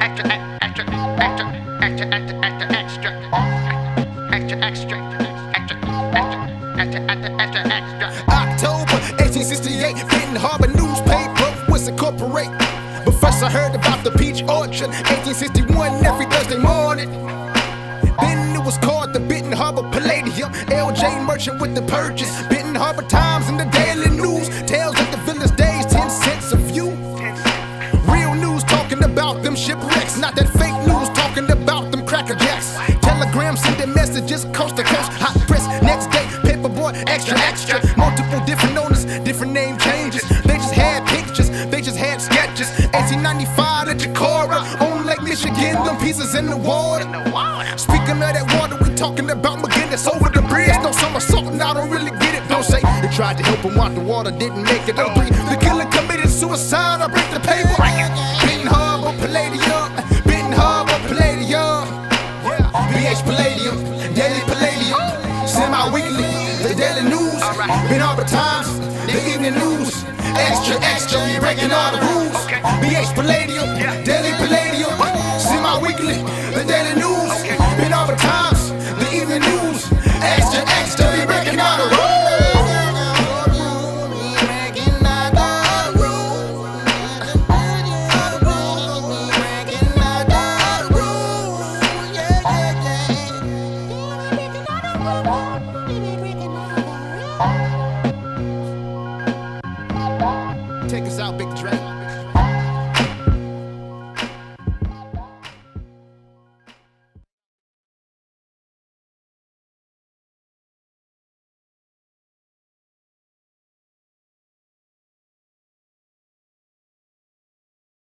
October 1868, Benton Harbor newspaper was incorporated. But first I heard about the peach orchard, 1861, every Thursday morning. Then it was called the Benton Harbor Palladium. LJ merchant with the purchase. Benton Harbor Times and the Daily News tells of the village days, 10 cents a view. Real news talking about them shipwrecks, not that fake news talking about them cracker jacks. Telegrams sending messages coast to coast, hot press next day, paperboy extra extra. Multiple different owners, different name changes. They just had pictures, they just had sketches. 1895 at Decorah, on Lake Michigan, them pieces in the water. Speaking of that water, we talking about McGinnis over the bridge. No somersault, and I don't really get it. Don't say they tried to help him out, the water didn't make it. The killer committed suicide, I break the paper. Benton Harbor Palladium, Benton Harbor Palladium. BH Palladium, Daily Palladium, semi-weekly, the Daily News. Benton Harbor Times, the Evening News. Extra, extra, we breaking all the rules. BH Palladium, Daily Palladium, semi-weekly, the Daily News. Benton Harbor Times, the Evening News. Extra, extra, we breaking all the rules. Take us out, Big Dre.